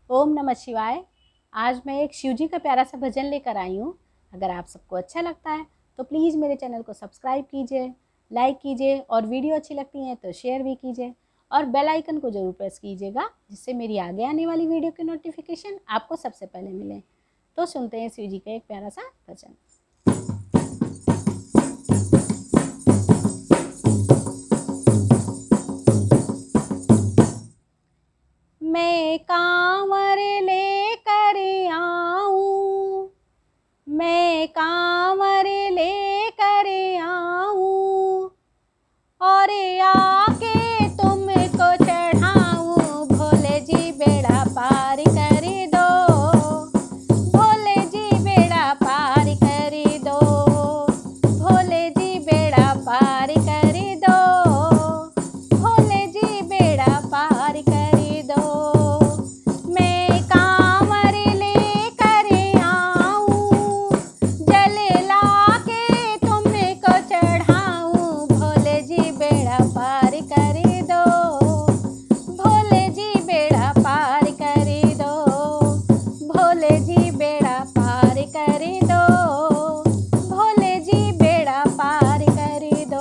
ओम नमः शिवाय। आज मैं एक शिव जी का प्यारा सा भजन लेकर आई हूँ। अगर आप सबको अच्छा लगता है तो प्लीज़ मेरे चैनल को सब्सक्राइब कीजिए, लाइक कीजिए और वीडियो अच्छी लगती है तो शेयर भी कीजिए और बेल आइकन को ज़रूर प्रेस कीजिएगा, जिससे मेरी आगे आने वाली वीडियो की नोटिफिकेशन आपको सबसे पहले मिले। तो सुनते हैं शिव जी का एक प्यारा सा भजन। मैं कांवर लेकर आऊं, मैं कांवर लेकर आऊं और आके तुमको चढ़ाऊं। भोले जी बेड़ा पार कर दो, भोले जी बेड़ा पार कर दो, भोले जी बेड़ा पार कर दो, भोले जी बेड़ा पार कर दो। मैं कांवर लेकर आऊं, जल लाके तुमको चढ़ाऊं। भोले जी बेड़ा पार कर दो, भोले जी बेड़ा पार कर दो, भोले जी बेड़ा पार कर दो, भोले जी बेड़ा पार कर दो।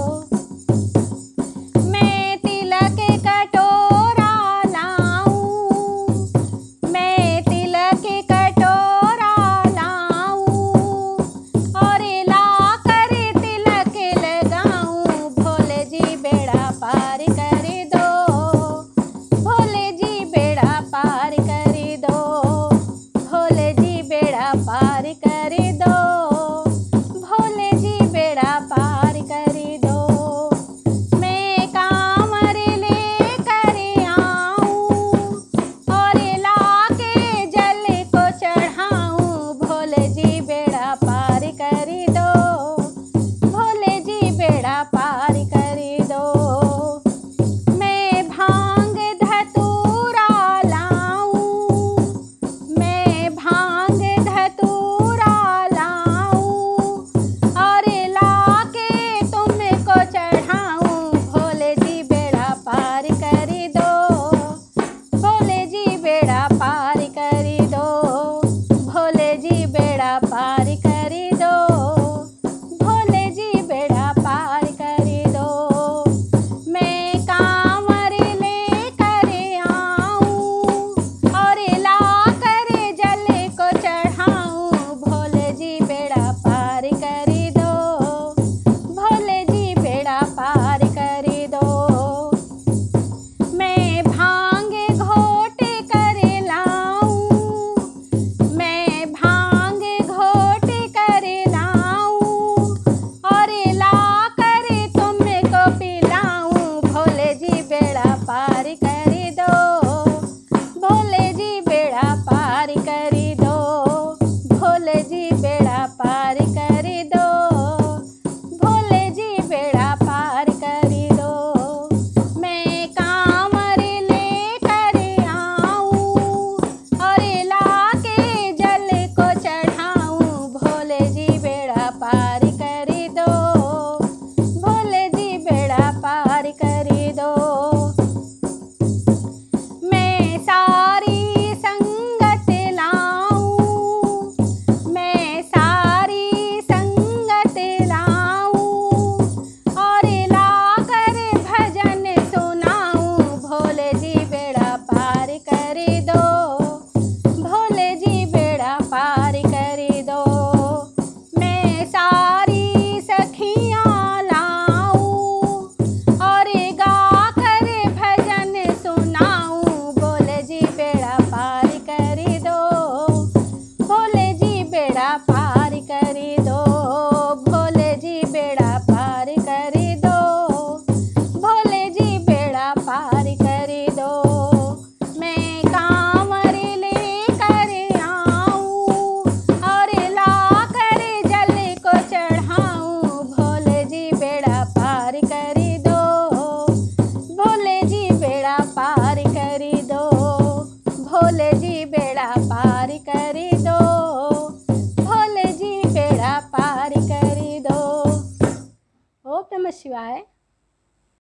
मैं तिलक कटोरा लाऊं, मैं तिलक कटोरा लाऊं और लाकर तिलक लगाऊं। भोले जी बेड़ा पार कर दो, भोले जी बेड़ा पार कर दो, भोले जी बेड़ा पार कर दो, भोले जी बेड़ा पार कर दो। मैं कांवर लेकर आऊं और लाके जल को चढ़ाऊं। भोले जी बेड़ा पार कर दो, भोले जी बेड़ा पार कर दो। मैं भांग धतूरा लाऊं, मैं भांग धतूरा लाऊं और लाके तुमको चढ़ाऊं। भोले जी बेड़ा पार कर दो, भोले जी बेड़ा पार कर दो, भोले जी बेड़ा पार कर दो, भोले जी बेड़ा पार कर दो। मैं कांवर लेकर आऊं और लाकर जल को चढ़ाऊं। भोले जी बेड़ा पार कर दो, भोले जी बेड़ा पार कर दो। मैं भांग घोट कर लाऊं, मैं भांग घोट कर लाऊं और लाकर तुमको पिलाऊं। भोले जी बेड़ा पार कर दो, भोले जी बेड़ा पार कर दो, भोले जी बेड़ा पार कर दो, भोले जी बेड़ा पार कर दो। मैं कांवर लेकर आऊं और लाके जल को चढ़ाऊं। भोले जी बेड़ा पार कर दो, भोले जी बेड़ा पार कर दो। मैं सारी संगत लाऊं, मैं सारी संगत लाऊं और लाकर भजन सुनाऊं। भोले जी बेड़ा पार कर दो, भोले जी बेड़ा पार कर दो। मैं सारी सखियां लाऊं और गाकर भजन सुनाऊं। भोले जी बेड़ा पार कर दो, भोले जी बेड़ा पार कर दो, भोले जी बेड़ा पार कर दो, भोले जी बेड़ा पार कर दो। मैं कांवर लेकर आऊं और लाकर जल को चढ़ाऊं। भोले जी बेड़ा पार कर दो, भोले जी बेड़ा पार कर दो, भोले जी बेड़ा पार कर दो, भोले जी बेड़ा पार कर दो। ओम नमः शिवाय।